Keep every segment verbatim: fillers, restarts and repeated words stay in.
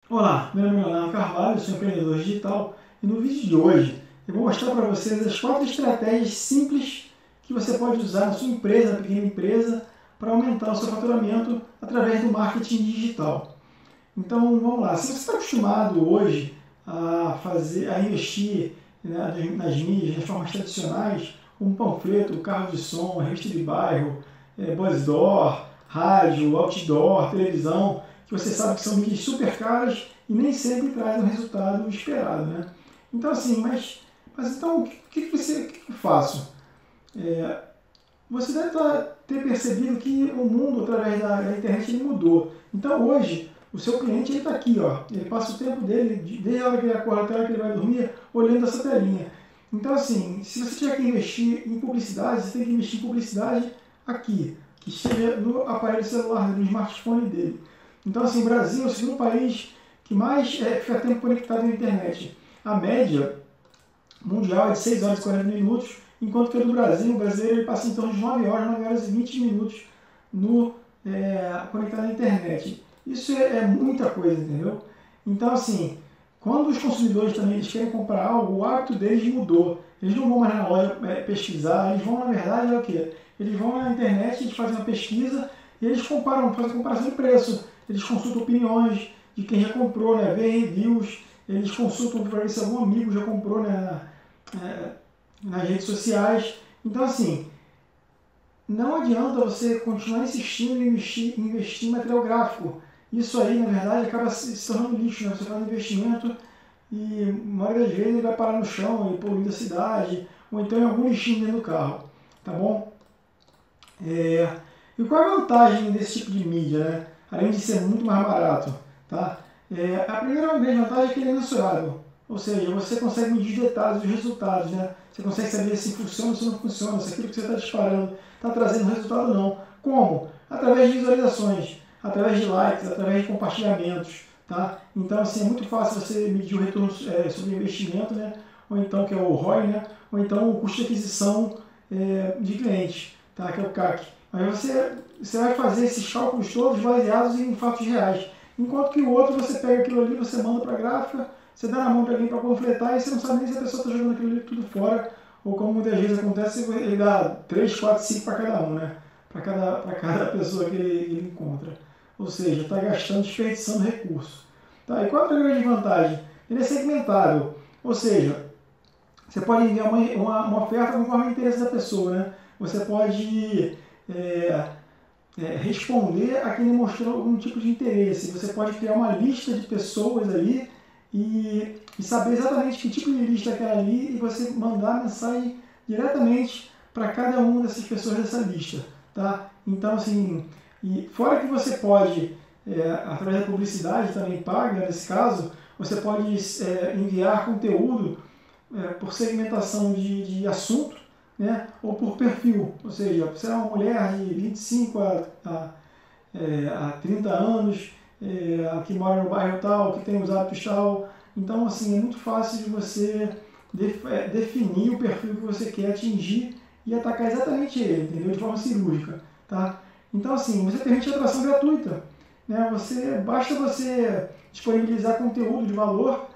Olá, meu nome é Leonardo Carvalho, sou empreendedor digital e no vídeo de hoje eu vou mostrar para vocês as quatro estratégias simples que você pode usar na sua empresa, na pequena empresa, para aumentar o seu faturamento através do marketing digital. Então vamos lá, se você está acostumado hoje a, fazer, a investir, né, nas mídias, nas formas tradicionais, como panfleto, carro de som, revista de bairro, é, buzzdoor, rádio, outdoor, televisão, que você sabe que são mídias super caras e nem sempre trazem o resultado esperado, né? Então assim, mas, mas então o que, que, você, o que eu faço? É, você deve tá, ter percebido que o mundo através da, da internet ele mudou. Então hoje o seu cliente está aqui, ó, ele passa o tempo dele, desde a hora que ele acorda até a hora que ele vai dormir, olhando essa telinha. Então assim, se você tiver que investir em publicidade, você tem que investir em publicidade aqui, que esteja no aparelho celular, no smartphone dele. Então assim, o Brasil é o segundo país que mais é, fica tempo conectado na internet. A média mundial é de seis horas e quarenta minutos, enquanto que a do Brasil, o brasileiro ele passa em torno de nove horas, nove horas e vinte minutos no, é, conectado à internet. Isso é, é muita coisa, entendeu? Então, assim, quando os consumidores também eles querem comprar algo, o hábito deles mudou. Eles não vão mais na loja é, pesquisar, eles vão, na verdade, é o quê? Eles vão na internet, eles fazem uma pesquisa e eles comparam, fazem comparação de preço. Eles consultam opiniões de quem já comprou, né? Vê reviews, eles consultam para ver se algum amigo já comprou, né? É, nas redes sociais. Então, assim, não adianta você continuar insistindo em investir, investir em material gráfico. Isso aí, na verdade, acaba se tornando lixo, né? Você faz um investimento e, a maioria das vezes, ele vai parar no chão e poluindo a cidade, ou então em algum lixinho dentro do carro, tá bom? É, e qual é a vantagem desse tipo de mídia, né? Além de ser muito mais barato, tá? É, a primeira grande vantagem é que ele é mensurável. Ou seja, você consegue medir detalhes dos resultados, né? Você consegue saber se funciona ou se não funciona, se aquilo que você está disparando está trazendo resultado ou não. Como? Através de visualizações, através de likes, através de compartilhamentos, tá? Então, assim, é muito fácil você medir o retorno é, sobre investimento, né? Ou então, que é o R O I, né? Ou então o custo de aquisição é, de clientes, tá? Que é o C A C. Aí você, você vai fazer esses cálculos todos baseados em fatos reais. Enquanto que o outro, você pega aquilo ali, você manda para a gráfica, você dá na mão para alguém para completar e você não sabe nem se a pessoa está jogando aquilo ali tudo fora, ou como muitas vezes acontece, ele dá três, quatro, cinco para cada um, né? Para cada, para cada pessoa que ele, ele encontra. Ou seja, está gastando, desperdiçando recurso. Tá? E qual é a grande vantagem? Ele é segmentável, ou seja, você pode enviar uma, uma, uma oferta conforme o interesse da pessoa, né? Você pode é, é, responder a quem demonstrou algum tipo de interesse. Você pode criar uma lista de pessoas ali e, e saber exatamente que tipo de lista é aquela ali e você mandar a mensagem diretamente para cada uma dessas pessoas dessa lista, tá? Então, assim, e fora que você pode, é, através da publicidade também paga, nesse caso, você pode é, enviar conteúdo é, por segmentação de, de assunto, né? Ou por perfil, ou seja, você é uma mulher de vinte e cinco a, a, é, a trinta anos, é, que mora no bairro tal, que tem os hábitos tal. Então, assim, é muito fácil de você def é, definir o perfil que você quer atingir e atacar exatamente ele, entendeu? De forma cirúrgica, tá? Então, assim, você permite atração gratuita, né? Você, basta você disponibilizar conteúdo de valor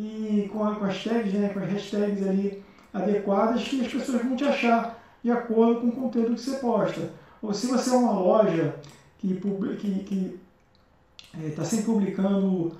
e com, a, com as tags, né, com as hashtags ali adequadas que as pessoas vão te achar de acordo com o conteúdo que você posta. Ou se você é uma loja que está que, que, é, tá sempre publicando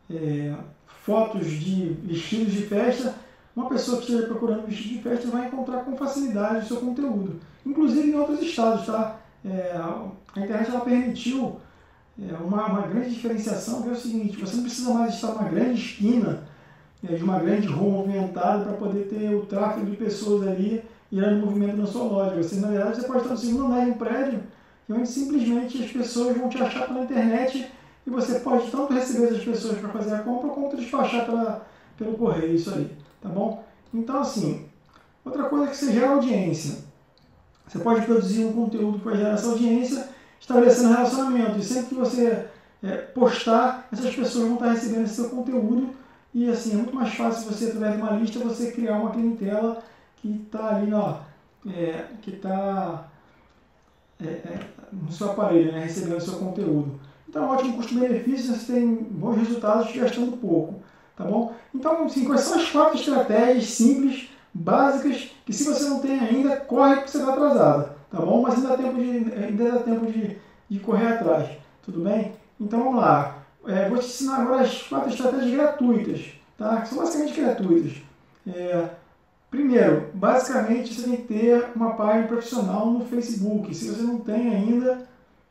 é, fotos de vestidos de festa, uma pessoa que esteja procurando vestido de festa vai encontrar com facilidade o seu conteúdo. Inclusive em outros estados, tá? É, a internet ela permitiu é, uma, uma grande diferenciação, que é o seguinte, você não precisa mais estar numa grande esquina é, de uma grande rua movimentada para poder ter o tráfego de pessoas ali gerando movimento na sua loja. Você, na verdade, você pode estar no segundo andar de um prédio, onde simplesmente as pessoas vão te achar pela internet e você pode tanto receber essas pessoas para fazer a compra, quanto despachar pela, pelo correio, isso aí, tá bom? Então, assim, outra coisa é que você gera audiência. Você pode produzir um conteúdo que vai gerar essa audiência, estabelecendo um relacionamento. E sempre que você é, postar, essas pessoas vão estar recebendo esse seu conteúdo. E assim, é muito mais fácil você, através de uma lista, você criar uma clientela que está ali, ó, é, que está é, é, no seu aparelho, né, recebendo o seu conteúdo. Então, ótimo custo-benefício, você tem bons resultados gastando pouco, tá bom? Então, assim, quais são as quatro estratégias simples, básicas, que se você não tem ainda, corre porque você está atrasado, tá bom? Mas ainda dá tempo de, ainda dá tempo de, de correr atrás, tudo bem? Então, vamos lá. É, vou te ensinar agora as quatro estratégias gratuitas, tá? Que são basicamente gratuitas. É, primeiro, basicamente, você tem que ter uma página profissional no Facebook. Se você não tem ainda,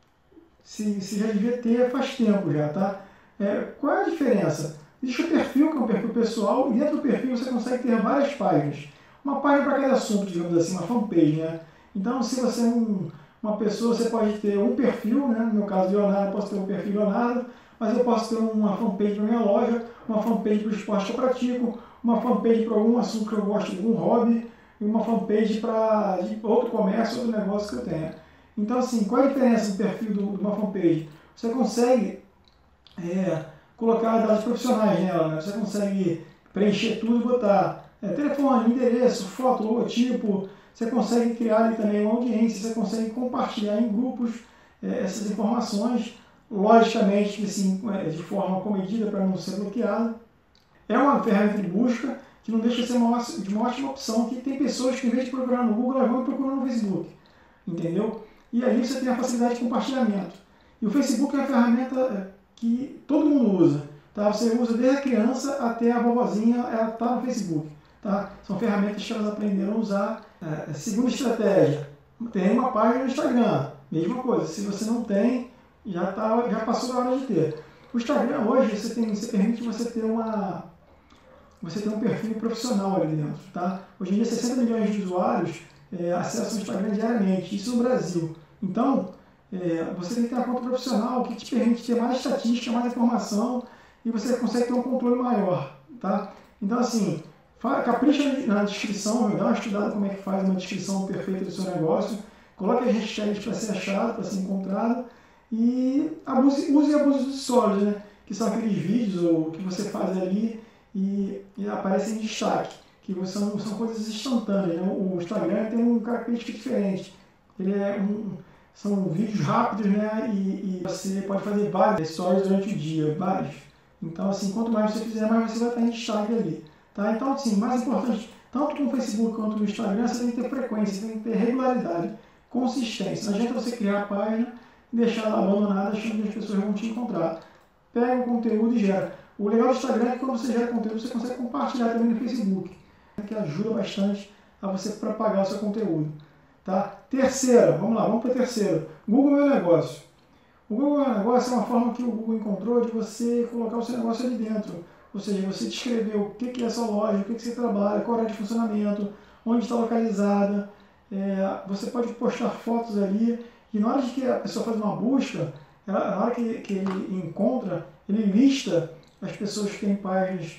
se, se já devia ter faz tempo já, tá? É, qual é a diferença? Existe o perfil, que é um perfil pessoal, e dentro do perfil você consegue ter várias páginas. Uma página para cada assunto, digamos assim, uma fanpage, né? Então, se você é um, uma pessoa, você pode ter um perfil, né? No meu caso, Leonardo, eu posso ter um perfil Leonardo, mas eu posso ter uma fanpage para minha loja, uma fanpage para o esporte que eu pratico, uma fanpage para algum assunto que eu gosto, algum hobby, e uma fanpage para outro comércio, outro negócio que eu tenha. Então, assim, qual é a diferença do perfil de uma fanpage? Você consegue é, colocar dados profissionais nela, né? Você consegue preencher tudo e botar é, telefone, endereço, foto, logotipo. Você consegue criar ali também uma audiência, você consegue compartilhar em grupos é, essas informações, logicamente assim, de forma comedida para não ser bloqueado. É uma ferramenta de busca que não deixa de ser uma, de uma ótima opção, que tem pessoas que, em vez de procurar no Google, elas vão procurar no Facebook, entendeu? E aí você tem a facilidade de compartilhamento. E o Facebook é uma ferramenta que todo mundo usa, tá? Você usa desde a criança até a vovozinha, ela está no Facebook, tá? São ferramentas que elas aprenderam a usar. É, segunda estratégia, tem uma página no Instagram, mesma coisa, se você não tem, já, tá, já passou da hora de ter. O Instagram hoje, você, tem, você permite você ter uma... você ter um perfil profissional ali dentro, tá? Hoje em dia, sessenta milhões de usuários é, acessam o Instagram diariamente, isso no Brasil. Então, é, você tem que ter uma conta profissional que te permite ter mais estatística, mais informação e você consegue ter um controle maior, tá? Então, assim, capricha na descrição, dá uma estudada como é que faz uma descrição perfeita do seu negócio, coloque as hashtags para ser achado, para ser encontrado e abuse, use e abuse dos stories, né? Que são aqueles vídeos ou que você faz ali e, e aparecem em destaque, que são, são coisas instantâneas, né? O Instagram tem uma característica diferente, ele é um, são vídeos rápidos, né? E, e você pode fazer várias stories durante o dia, vários. Então, assim, quanto mais você fizer, mais você vai estar em destaque ali, tá? Então, assim, mais importante, tanto com o Facebook quanto no Instagram, você tem que ter frequência, você tem que ter regularidade, consistência. Não adianta você criar a página e deixar ela abandonada achando que as pessoas vão te encontrar. Pega o conteúdo e gera. O legal do Instagram é que quando você gera conteúdo, você consegue compartilhar também no Facebook, que ajuda bastante a você propagar o seu conteúdo. Tá? Terceira, vamos lá, vamos para a terceira. Google Meu Negócio. O Google Meu Negócio é uma forma que o Google encontrou de você colocar o seu negócio ali dentro. Ou seja, você descrever o que é a sua loja, o que você trabalha, qual é de funcionamento, onde está localizada. É, você pode postar fotos ali e na hora de que a pessoa faz uma busca, ela, na hora que, que ele encontra, ele lista as pessoas que têm páginas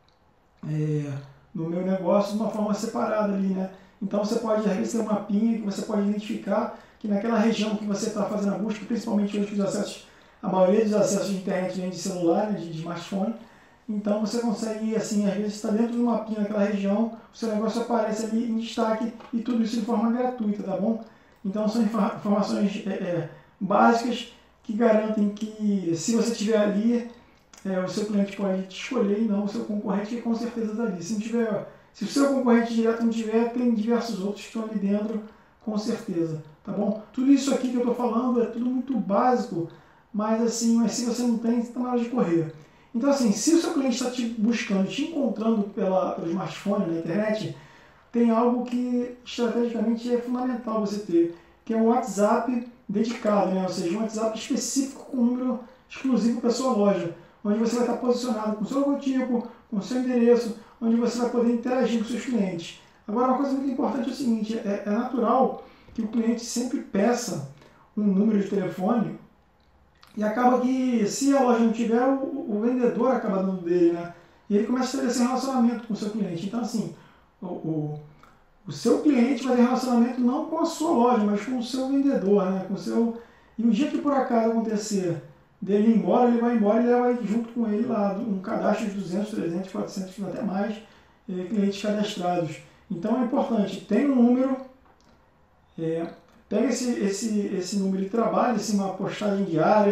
é, no Meu Negócio de uma forma separada ali, né? Então você pode, às vezes, ter um mapinha que você pode identificar que naquela região que você está fazendo a busca, principalmente hoje que os acessos, a maioria dos acessos de internet vem de celular, né, de, de smartphone, então você consegue, assim, às vezes está dentro do mapinha naquela região, o seu negócio aparece ali em destaque e tudo isso de forma gratuita, tá bom? Então são informações é, é, básicas que garantem que se você estiver ali, é, o seu cliente pode te escolher e não o seu concorrente, que com certeza está ali. Se não tiver... Se o seu concorrente direto não tiver, tem diversos outros que estão ali dentro, com certeza, tá bom? Tudo isso aqui que eu estou falando é tudo muito básico, mas assim, mas se você não tem, está na hora de correr. Então assim, se o seu cliente está te buscando, te encontrando pela, pelo smartphone, na internet, tem algo que estrategicamente é fundamental você ter, que é um WhatsApp dedicado, né? Ou seja, um WhatsApp específico com um número exclusivo para a sua loja, onde você vai estar posicionado com o seu logotipo, com o seu endereço, onde você vai poder interagir com seus clientes. Agora, uma coisa muito importante é o seguinte, é, é natural que o cliente sempre peça um número de telefone e acaba que, se a loja não tiver, o, o vendedor acaba dando dele, né? E ele começa a estabelecer um relacionamento com o seu cliente. Então, assim, o, o, o seu cliente vai ter relacionamento não com a sua loja, mas com o seu vendedor, né? Com o seu... E o dia que por acaso acontecer dele ir embora, ele vai embora e leva junto com ele lá um cadastro de duzentos, trezentos, quatrocentos, até mais eh, clientes cadastrados. Então é importante, tem um número, é, pega esse, esse, esse número de trabalho, assim, uma postagem diária,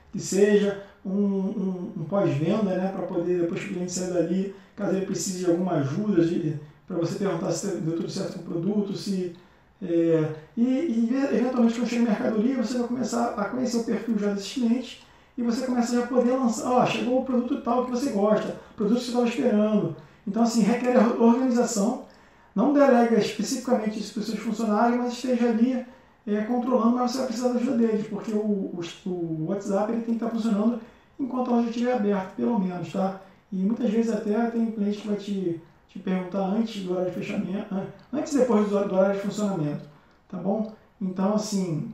que seja, um, um, um pós-venda, né, para poder, depois que o cliente sair dali, caso ele precise de alguma ajuda, para você perguntar se deu tudo certo com o produto, se... É, e, e, eventualmente, quando chega no Mercado Livre, você vai começar a conhecer o perfil já desses clientes e você começa já a poder lançar, ó, chegou o produto tal que você gosta, produto que você estava esperando. Então, assim, requer organização, não delega especificamente isso para os seus funcionários, mas esteja ali é, controlando, mas você vai precisar da ajuda deles, porque o, o, o WhatsApp ele tem que estar funcionando enquanto a loja estiver aberta, pelo menos, tá? E muitas vezes até tem cliente que vai te, te perguntar antes do horário de fechamento, antes e depois do, do horário de funcionamento, tá bom? Então, assim,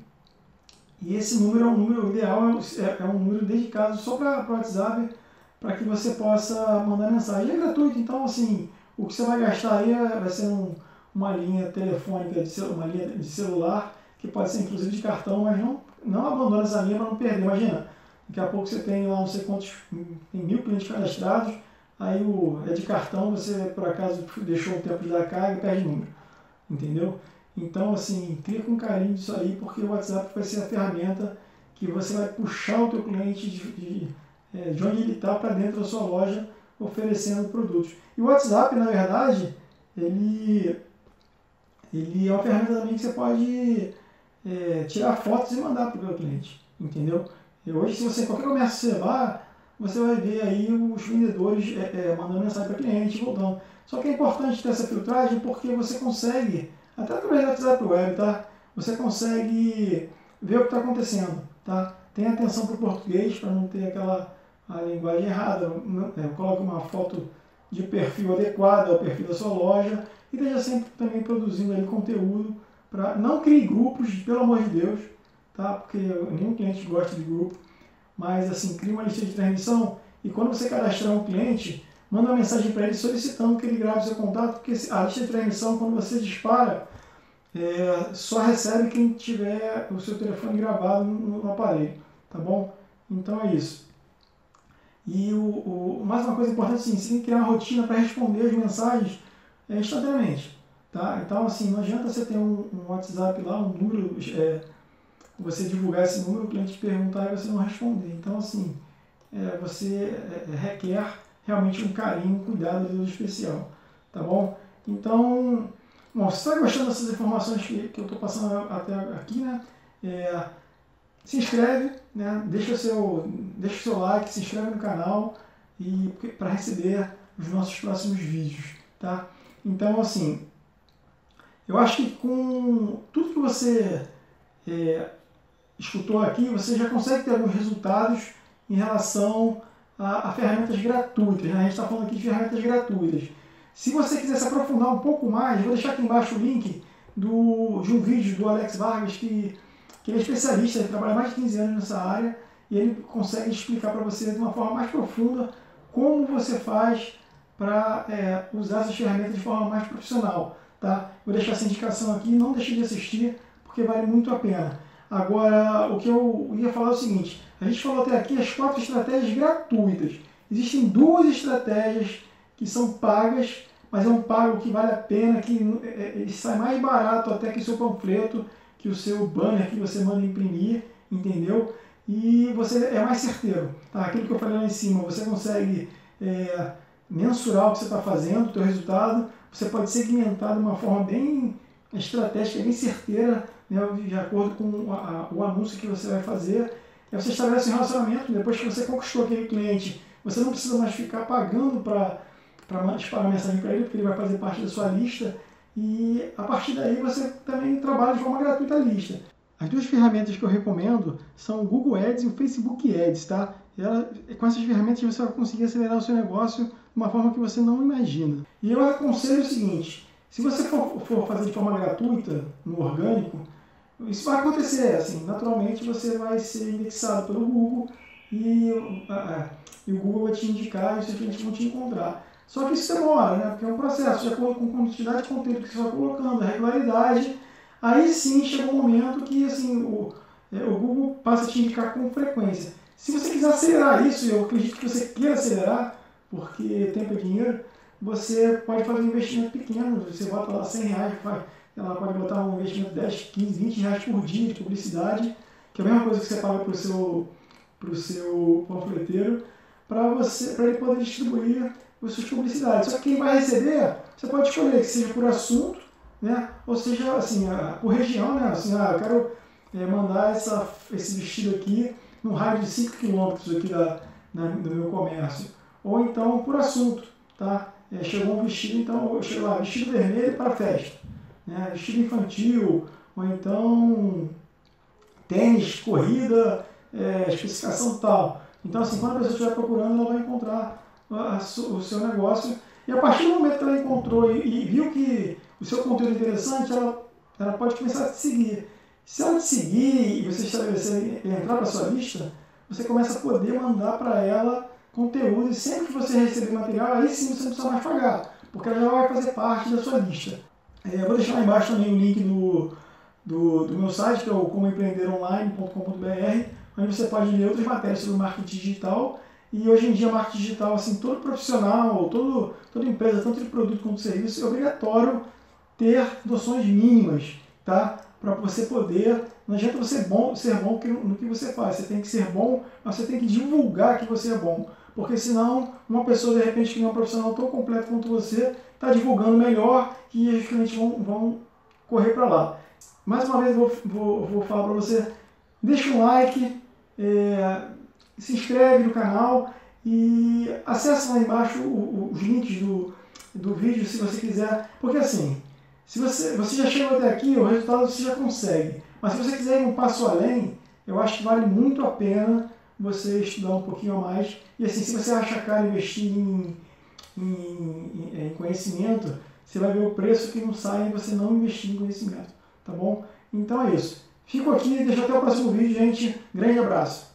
e esse número é um número ideal, é, é um número dedicado só para o WhatsApp, para que você possa mandar mensagem. É gratuito, então, assim, o que você vai gastar aí vai ser um, uma linha telefônica, de celu, uma linha de celular, que pode ser inclusive de cartão, mas não, não abandone essa linha para não perder. Imagina, daqui a pouco você tem lá não sei quantos, tem mil clientes cadastrados, aí o, é de cartão, você por acaso deixou o tempo de dar carga e perde número, entendeu? Então, assim, cria com carinho disso aí, porque o WhatsApp vai ser a ferramenta que você vai puxar o teu cliente de, de, de onde ele está para dentro da sua loja, oferecendo produtos. E o WhatsApp, na verdade, ele, ele é uma ferramenta também que você pode é, tirar fotos e mandar para o teu cliente, entendeu? E hoje, se você, qualquer comércio que você vá, você vai ver aí os vendedores é, é, mandando mensagem para cliente, voltando. Só que é importante ter essa filtragem porque você consegue, até através do WhatsApp Web, tá? Você consegue ver o que está acontecendo, tá? Tenha atenção para o português, para não ter aquela a linguagem errada. É, coloque uma foto de perfil adequado ao perfil da sua loja e esteja sempre também produzindo ali conteúdo. Pra, não crie grupos, pelo amor de Deus, tá? Porque nenhum cliente gosta de grupo. Mas assim, crie uma lista de transmissão e quando você cadastrar um cliente, manda uma mensagem para ele solicitando que ele grave seu contato, porque a lista de transmissão, quando você dispara, é, só recebe quem tiver o seu telefone gravado no, no aparelho, tá bom? Então é isso. E o, o, mais uma coisa importante, assim, você tem que criar uma rotina para responder as mensagens é, instantaneamente, tá? Então, assim, não adianta você ter um, um WhatsApp lá, um número, é, você divulgar esse número, o cliente perguntar e você não responder. Então, assim, é, você é, requer realmente um carinho, um cuidado de especial, tá bom? Então, bom, se você está gostando dessas informações que, que eu estou passando até aqui, né? É, se inscreve, né? Deixa seu, deixa o seu like, se inscreve no canal e para receber os nossos próximos vídeos, tá? Então, assim, eu acho que com tudo que você é, escutou aqui, você já consegue ter alguns resultados em relação a, a ferramentas gratuitas, né? A gente está falando aqui de ferramentas gratuitas. Se você quiser se aprofundar um pouco mais, vou deixar aqui embaixo o link do, de um vídeo do Alex Vargas, que, que ele é especialista, ele trabalha mais de quinze anos nessa área, e ele consegue explicar para você de uma forma mais profunda como você faz para é, usar essas ferramentas de forma mais profissional, tá? Vou deixar essa indicação aqui, não deixe de assistir, porque vale muito a pena. Agora, o que eu ia falar é o seguinte, a gente falou até aqui as quatro estratégias gratuitas. Existem duas estratégias que são pagas, mas é um pago que vale a pena, que ele sai mais barato até que o seu panfleto, que o seu banner que você manda imprimir, entendeu? E você é mais certeiro, tá? Aquilo que eu falei lá em cima, você consegue é, mensurar o que você está fazendo, o seu resultado, você pode segmentar de uma forma bem estratégica, bem certeira, né, de acordo com a, a, o anúncio que você vai fazer. Aí você estabelece um relacionamento, depois que você conquistou aquele cliente, você não precisa mais ficar pagando para para disparar mensagem para ele, porque ele vai fazer parte da sua lista, e a partir daí você também trabalha de forma gratuita a lista. As duas ferramentas que eu recomendo são o Google Ads e o Facebook Ads, tá? Ela, com essas ferramentas você vai conseguir acelerar o seu negócio de uma forma que você não imagina. E eu aconselho o seguinte, se você for, for fazer de forma gratuita, no orgânico, isso vai acontecer, assim, naturalmente você vai ser indexado pelo Google e, a, e o Google vai te indicar e os seus clientes vão te encontrar. Só que isso demora, né? Porque é um processo, de acordo com a quantidade de conteúdo que você vai colocando, a regularidade, aí sim chega um momento que assim, o, é, o Google passa a te indicar com frequência. Se você quiser acelerar isso, e eu acredito que você queira acelerar, porque tempo é dinheiro, você pode fazer um investimento pequeno, você bota lá cem reais, ela pode botar um investimento de dez, quinze, vinte reais por dia de publicidade, que é a mesma coisa que você paga para o seu, para o seu panfleteiro, para você, para ele poder distribuir as suas publicidades. Só que quem vai receber, você pode escolher que seja por assunto, né? Ou seja, assim, por região, né? Assim, ah, eu quero é, mandar essa, esse vestido aqui num raio de cinco quilômetros aqui da, na, do meu comércio. Ou então por assunto, tá? É, chegou um vestido, então, chegou lá, vestido vermelho para festa, né? Vestido infantil, ou então tênis, corrida, é, especificação tal. Então, assim, quando a pessoa estiver procurando, ela vai encontrar a, a, o seu negócio. E a partir do momento que ela encontrou e, e viu que o seu conteúdo é interessante, ela, ela pode começar a te seguir. Se ela te seguir e você estabelecer, entrar para a sua lista, você começa a poder mandar para ela conteúdo, e sempre que você receber material, aí sim você não precisa mais pagar, porque ela já vai fazer parte da sua lista. É, eu vou deixar lá embaixo também o link do, do, do meu site, que é o como empreender online ponto com ponto br, onde você pode ler outras matérias sobre marketing digital. E hoje em dia, marketing digital, assim, todo profissional, todo, toda empresa, tanto de produto quanto de serviço, é obrigatório ter noções mínimas, tá? Para você poder, não adianta você bom, ser bom no que você faz, você tem que ser bom, mas você tem que divulgar que você é bom, porque senão uma pessoa de repente que não é um profissional tão completo quanto você, está divulgando melhor e os clientes vão, vão correr para lá. Mais uma vez vou, vou, vou falar para você, deixa um like, é, se inscreve no canal e acessa lá embaixo o, o, os links do, do vídeo se você quiser, porque assim, se você, você já chegou até aqui, o resultado você já consegue. Mas se você quiser ir um passo além, eu acho que vale muito a pena você estudar um pouquinho a mais. E assim, se você acha caro investir em, em, em conhecimento, você vai ver o preço que não sai e você não investir em conhecimento. Tá bom? Então é isso. Fico aqui, deixa até o próximo vídeo, gente. Grande abraço.